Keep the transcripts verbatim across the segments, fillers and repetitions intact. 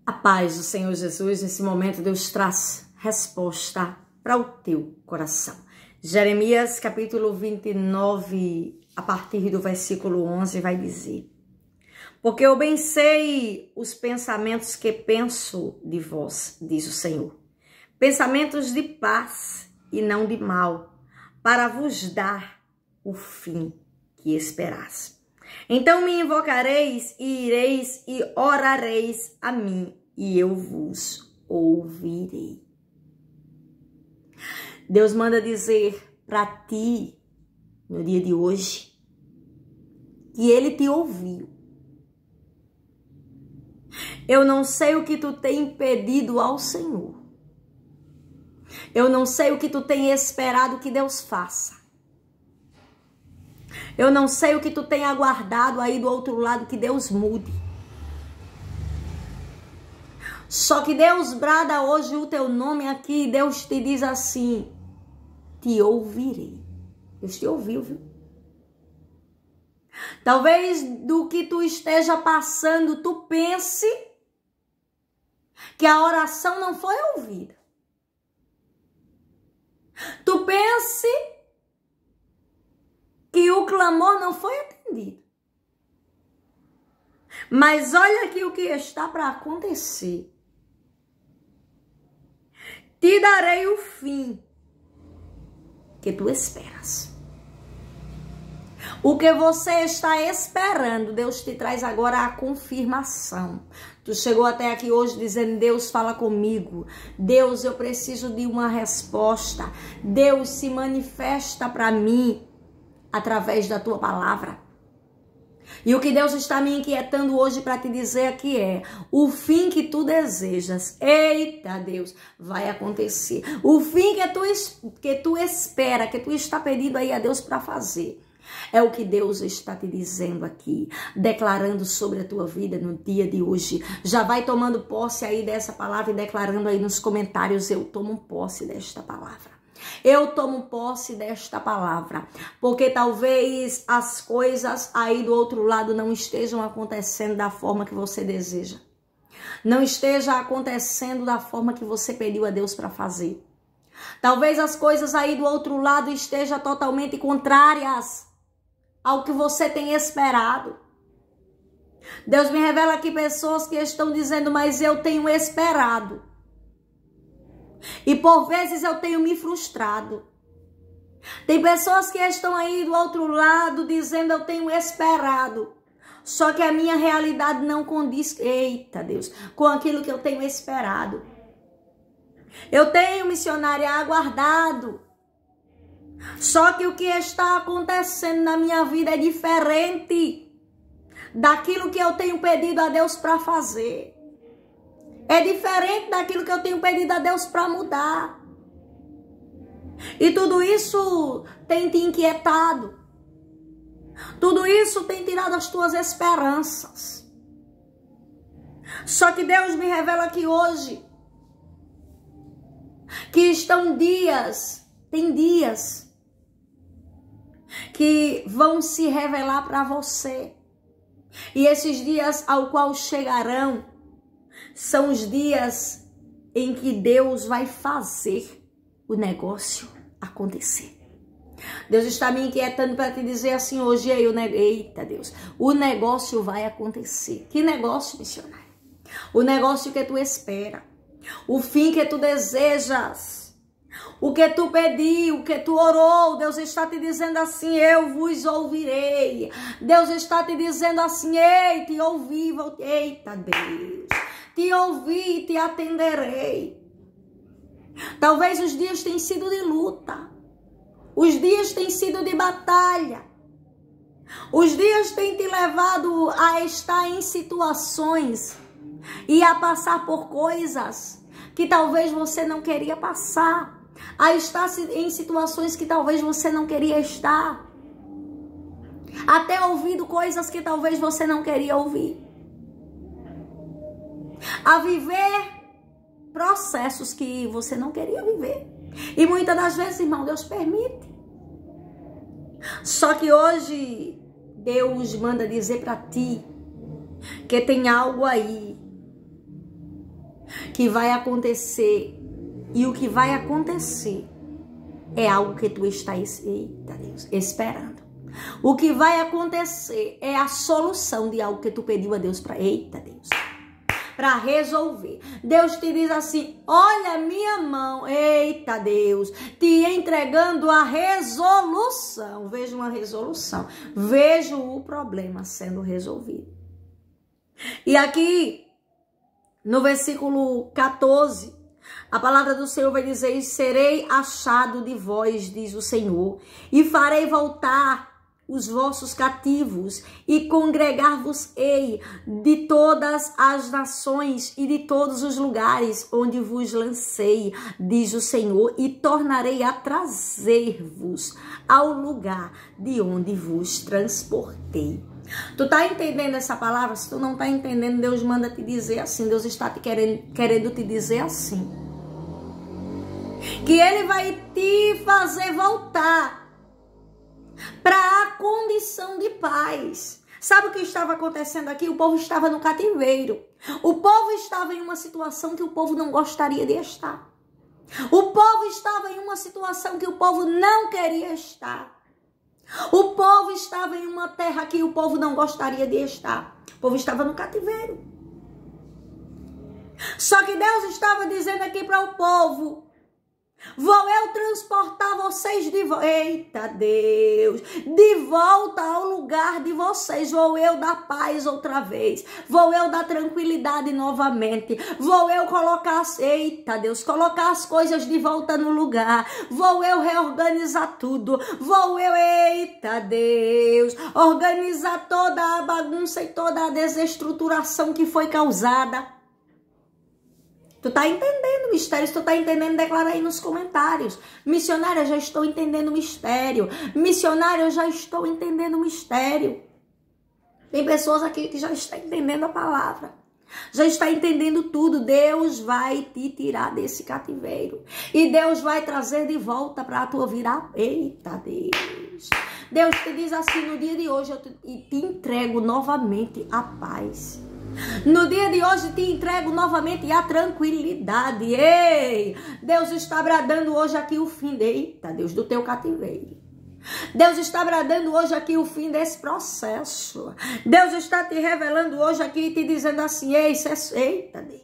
A paz do Senhor Jesus, nesse momento Deus traz resposta para o teu coração. Jeremias capítulo vinte e nove, a partir do versículo onze, vai dizer: porque eu bem sei os pensamentos que penso de vós, diz o Senhor, pensamentos de paz e não de mal, para vos dar o fim que esperais. Então me invocareis e ireis e orareis a mim, e eu vos ouvirei. Deus manda dizer para ti, no dia de hoje, que Ele te ouviu. Eu não sei o que tu tem pedido ao Senhor. Eu não sei o que tu tem esperado que Deus faça. Eu não sei o que tu tem aguardado aí do outro lado que Deus mude. Só que Deus brada hoje o teu nome aqui. Deus te diz assim: te ouvirei. Deus te ouviu, viu? Talvez do que tu esteja passando, tu pense que a oração não foi ouvida. Tu pense que o clamor não foi atendido. Mas olha aqui o que está para acontecer. Te darei o fim que tu esperas. O que você está esperando, Deus te traz agora a confirmação. Tu chegou até aqui hoje dizendo: Deus, fala comigo. Deus, eu preciso de uma resposta. Deus, se manifesta para mim através da tua palavra. E o que Deus está me inquietando hoje para te dizer aqui é: o fim que tu desejas, eita Deus, vai acontecer. O fim que tu, que tu espera, que tu está pedindo aí a Deus para fazer, é o que Deus está te dizendo aqui, declarando sobre a tua vida no dia de hoje. Já vai tomando posse aí dessa palavra e declarando aí nos comentários: eu tomo posse desta palavra. Eu tomo posse desta palavra, porque talvez as coisas aí do outro lado não estejam acontecendo da forma que você deseja. Não esteja acontecendo da forma que você pediu a Deus para fazer. Talvez as coisas aí do outro lado estejam totalmente contrárias ao que você tem esperado. Deus me revela aqui pessoas que estão dizendo: mas eu tenho esperado. E por vezes eu tenho me frustrado. Tem pessoas que estão aí do outro lado dizendo: eu tenho esperado. Só que a minha realidade não condiz, eita Deus, com aquilo que eu tenho esperado. Eu tenho, missionária, aguardado. Só que o que está acontecendo na minha vida é diferente daquilo que eu tenho pedido a Deus para fazer. É diferente daquilo que eu tenho pedido a Deus para mudar. E tudo isso tem te inquietado. Tudo isso tem tirado as tuas esperanças. Só que Deus me revela aqui hoje que estão dias, tem dias que vão se revelar para você. E esses dias ao qual chegarão são os dias em que Deus vai fazer o negócio acontecer. Deus está me inquietando para te dizer assim hoje: aí, eita Deus, o negócio vai acontecer. Que negócio, missionário? O negócio que tu espera, o fim que tu desejas, o que tu pediu, o que tu orou. Deus está te dizendo assim: eu vos ouvirei. Deus está te dizendo assim: ei, te ouvi, eita Deus, te ouvi e te atenderei. Talvez os dias tenham sido de luta. Os dias têm sido de batalha. Os dias têm te levado a estar em situações e a passar por coisas que talvez você não queria passar. A estar em situações que talvez você não queria estar. Até ouvindo coisas que talvez você não queria ouvir. A viver processos que você não queria viver. E muitas das vezes, irmão, Deus permite. Só que hoje Deus manda dizer para ti que tem algo aí que vai acontecer, e o que vai acontecer é algo que tu estás, eita Deus, esperando. O que vai acontecer é a solução de algo que tu pediu a Deus para, eita Deus, para resolver. Deus te diz assim: olha minha mão, eita Deus, te entregando a resolução. Vejo uma resolução, vejo o problema sendo resolvido. E aqui no versículo quatorze, a palavra do Senhor vai dizer: serei achado de vós, diz o Senhor, e farei voltar os vossos cativos, e congregar-vos-ei de todas as nações e de todos os lugares onde vos lancei, diz o Senhor, e tornarei a trazer-vos ao lugar de onde vos transportei. Tu tá entendendo essa palavra? Se tu não tá entendendo, Deus manda te dizer assim, Deus está te querendo, querendo te dizer assim, que Ele vai te fazer voltar para a condição de paz. Sabe o que estava acontecendo aqui? O povo estava no cativeiro. O povo estava em uma situação que o povo não gostaria de estar. O povo estava em uma situação que o povo não queria estar. O povo estava em uma terra que o povo não gostaria de estar. O povo estava no cativeiro. Só que Deus estava dizendo aqui para o povo: vou eu transportar vocês de volta, eita Deus, de volta ao lugar de vocês. Vou eu dar paz outra vez. Vou eu dar tranquilidade novamente. Vou eu colocar, eita Deus, colocar as coisas de volta no lugar. Vou eu reorganizar tudo. Vou eu, eita Deus, organizar toda a bagunça e toda a desestruturação que foi causada. Tu tá entendendo o mistério? Se tu tá entendendo, declara aí nos comentários. Missionária, eu já estou entendendo o mistério. Missionária, eu já estou entendendo o mistério. Tem pessoas aqui que já estão entendendo a palavra. Já está entendendo tudo. Deus vai te tirar desse cativeiro. E Deus vai trazer de volta para a tua vida. Eita Deus. Deus te diz assim: no dia de hoje eu te, te entrego novamente a paz. No dia de hoje te entrego novamente a tranquilidade. Ei, Deus está bradando hoje aqui o fim, eita Deus, do teu cativeiro. Deus está bradando hoje aqui o fim desse processo. Deus está te revelando hoje aqui e te dizendo assim: ei, eita Deus,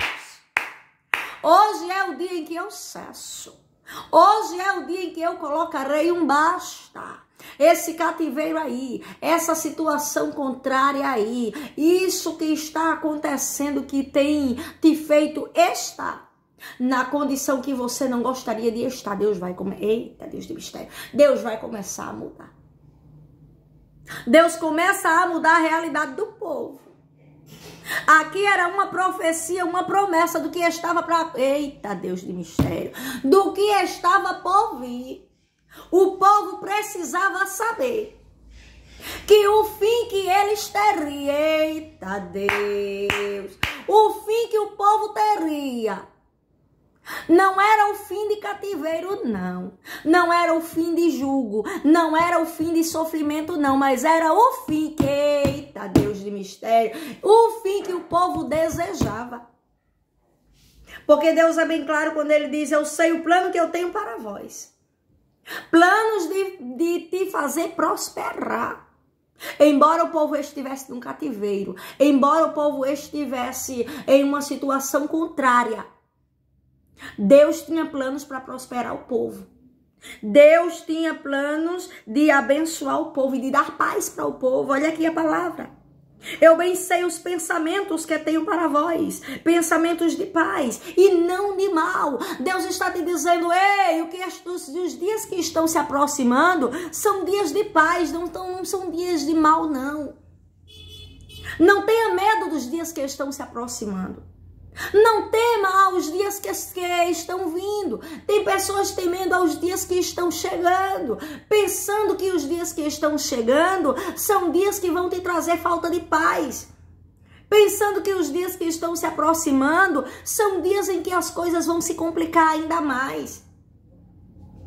hoje é o dia em que eu cesso. Hoje é o dia em que eu colocarei um basta. Esse cativeiro aí, essa situação contrária aí, isso que está acontecendo que tem te feito estar na condição que você não gostaria de estar, Deus vai começar, eita Deus de mistério, Deus vai começar a mudar. Deus começa a mudar a realidade do povo. Aqui era uma profecia, uma promessa do que estava para, eita Deus de mistério, do que estava por vir. O povo precisava saber que o fim que eles teriam, eita Deus, o fim que o povo teria, não era o fim de cativeiro, não. Não era o fim de jugo, não era o fim de sofrimento, não. Mas era o fim que, eita Deus de mistério, o fim que o povo desejava. Porque Deus é bem claro quando Ele diz: eu sei o plano que eu tenho para vós. Planos de, de te fazer prosperar. Embora o povo estivesse num cativeiro, embora o povo estivesse em uma situação contrária, Deus tinha planos para prosperar o povo. Deus tinha planos de abençoar o povo e de dar paz para o povo. Olha aqui a palavra. Eu bem sei os pensamentos que tenho para vós, pensamentos de paz e não de mal. Deus está te dizendo: ei, o que os, os dias que estão se aproximando são dias de paz, não, tão, não são dias de mal, não. Não tenha medo dos dias que estão se aproximando. Não tema aos dias que, que estão vindo. Tem pessoas temendo aos dias que estão chegando, pensando que os dias que estão chegando são dias que vão te trazer falta de paz, pensando que os dias que estão se aproximando são dias em que as coisas vão se complicar ainda mais.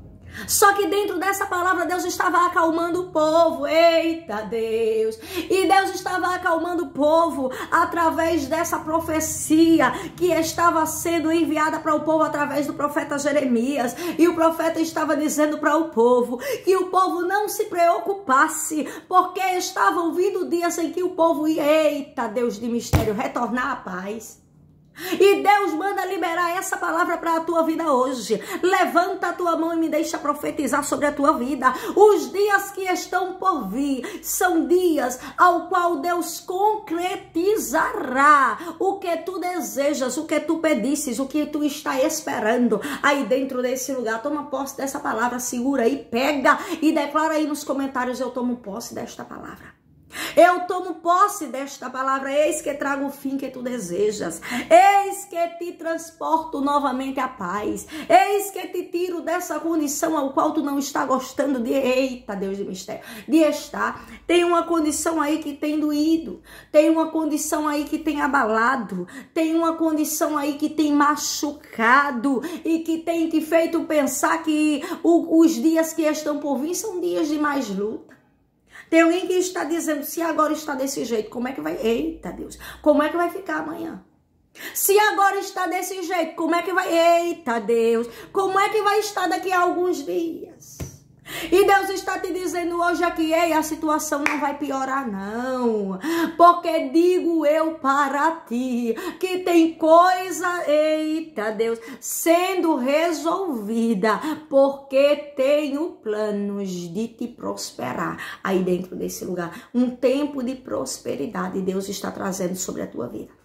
Só que dentro dessa palavra Deus estava acalmando o povo. Eita Deus! E Deus estava acalmando o povo através dessa profecia que estava sendo enviada para o povo através do profeta Jeremias. E o profeta estava dizendo para o povo que o povo não se preocupasse, porque estavam vindo dias em que o povo ia, eita Deus de mistério, retornar à paz. E Deus manda liberar essa palavra para a tua vida hoje. Levanta a tua mão e me deixa profetizar sobre a tua vida. Os dias que estão por vir são dias ao qual Deus concretizará o que tu desejas, o que tu pedisses, o que tu está esperando aí dentro desse lugar. Toma posse dessa palavra, segura aí, pega e declara aí nos comentários: eu tomo posse desta palavra. Eu tomo posse desta palavra. Eis que trago o fim que tu desejas. Eis que te transporto novamente à paz. Eis que te tiro dessa condição ao qual tu não está gostando de... Eita, Deus de mistério. De estar. Tem uma condição aí que tem doído. Tem uma condição aí que tem abalado. Tem uma condição aí que tem machucado. E que tem te feito pensar que o, os dias que estão por vir são dias de mais luta. Tem alguém que está dizendo: se agora está desse jeito, como é que vai? Eita Deus, como é que vai ficar amanhã? Se agora está desse jeito, como é que vai? Eita Deus, como é que vai estar daqui a alguns dias? E Deus está te dizendo hoje aqui: ei, a situação não vai piorar não, porque digo eu para ti que tem coisa, eita Deus, sendo resolvida, porque tenho planos de te prosperar aí dentro desse lugar. Um tempo de prosperidade Deus está trazendo sobre a tua vida.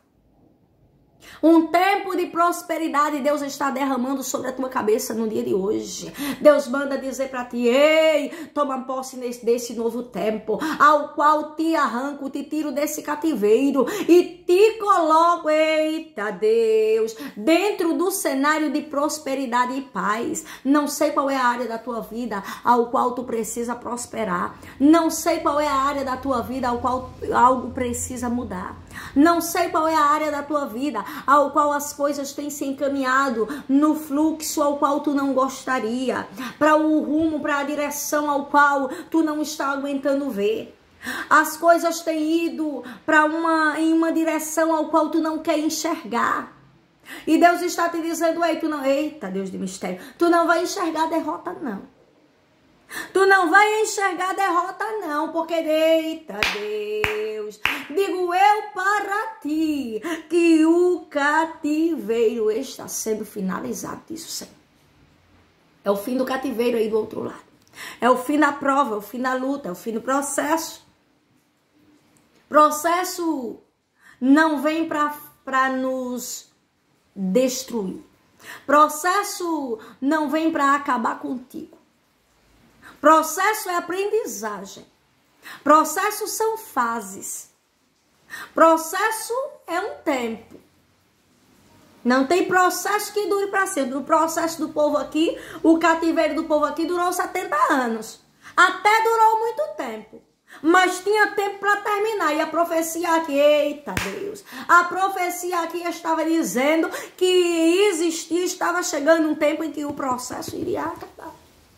Um tempo de prosperidade Deus está derramando sobre a tua cabeça no dia de hoje. Deus manda dizer para ti: ei, toma posse desse, desse novo tempo, ao qual te arranco, te tiro desse cativeiro e te coloco, eita Deus, dentro do cenário de prosperidade e paz. Não sei qual é a área da tua vida ao qual tu precisa prosperar. Não sei qual é a área da tua vida ao qual algo precisa mudar. Não sei qual é a área da tua vida ao qual as coisas têm se encaminhado no fluxo ao qual tu não gostaria, para o rumo, para a direção ao qual tu não está aguentando ver. As coisas têm ido para uma em uma direção ao qual tu não quer enxergar. E Deus está te dizendo: ei, tu não, eita Deus de mistério, tu não vai enxergar derrota não. Tu não vai enxergar derrota não, porque eita Deus, digo eu para ti que o cativeiro está sendo finalizado. Isso sim. É o fim do cativeiro aí do outro lado. É o fim da prova, é o fim da luta, é o fim do processo. Processo não vem para nos destruir. Processo não vem para acabar contigo. Processo é aprendizagem. Processo são fases. Processo é um tempo. Não tem processo que dure para sempre. O processo do povo aqui, o cativeiro do povo aqui durou setenta anos. Até durou muito tempo. Mas tinha tempo para terminar. E a profecia aqui, eita Deus, a profecia aqui estava dizendo que existia, estava chegando um tempo em que o processo iria acabar.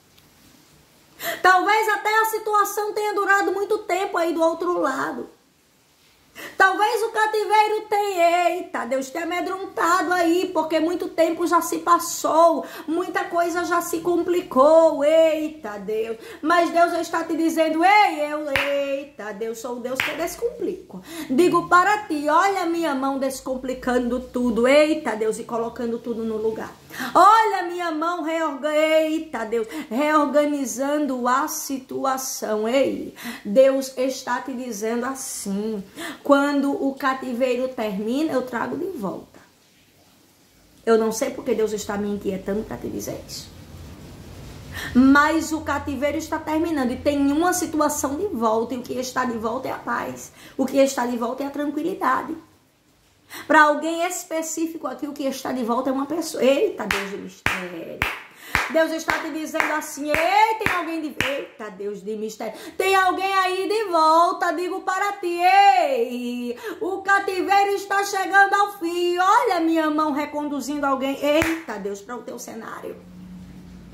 Talvez até a situação tenha durado muito tempo aí do outro lado. Talvez o cativeiro tenha, eita Deus, tenha amedrontado aí, porque muito tempo já se passou, muita coisa já se complicou, eita Deus. Mas Deus está te dizendo: ei, eu, eita Deus, sou o Deus que descomplico. Digo para ti: olha a minha mão descomplicando tudo, eita Deus, e colocando tudo no lugar. Olha a minha mão, reorga... eita Deus, reorganizando a situação. Ei, Deus está te dizendo assim: quando o cativeiro termina, eu trago de volta. Eu não sei porque Deus está me inquietando para te dizer isso. Mas o cativeiro está terminando e tem uma situação de volta. E o que está de volta é a paz. O que está de volta é a tranquilidade. Para alguém específico aqui, o que está de volta é uma pessoa. Eita, Deus de mistério. Deus está te dizendo assim: ei, tem alguém de... Eita, Deus de mistério. Tem alguém aí de volta, digo para ti: ei, o cativeiro está chegando ao fim. Olha a minha mão reconduzindo alguém. Eita, Deus, para o teu cenário.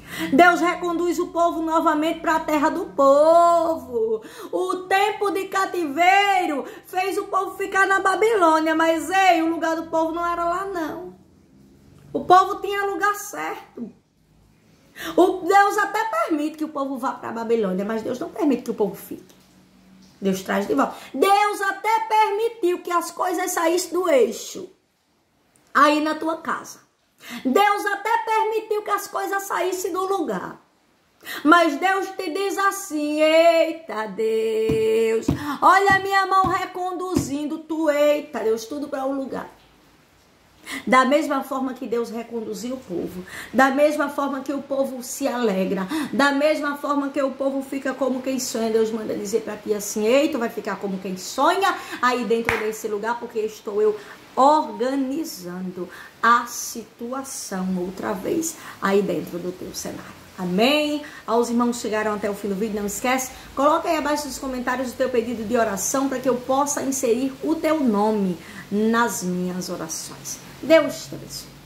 Deus reconduz o povo novamente para a terra do povo. O tempo de cativeiro fez o povo ficar na Babilônia, mas ei, o lugar do povo não era lá não. O povo tinha lugar certo. O Deus até permite que o povo vá para a Babilônia, mas Deus não permite que o povo fique. Deus traz de volta. Deus até permitiu que as coisas saíssem do eixo aí na tua casa. Deus até permitiu que as coisas saíssem do lugar. Mas Deus te diz assim: eita Deus, olha a minha mão reconduzindo tu, eita Deus, tudo para um lugar. Da mesma forma que Deus reconduziu o povo, da mesma forma que o povo se alegra, da mesma forma que o povo fica como quem sonha, Deus manda dizer para ti assim: ei, tu vai ficar como quem sonha aí dentro desse lugar, porque estou eu organizando a situação outra vez aí dentro do teu cenário. Amém? Aos irmãos que chegaram até o fim do vídeo, não esquece, coloca aí abaixo nos comentários o teu pedido de oração para que eu possa inserir o teu nome nas minhas orações. Deus te abençoe.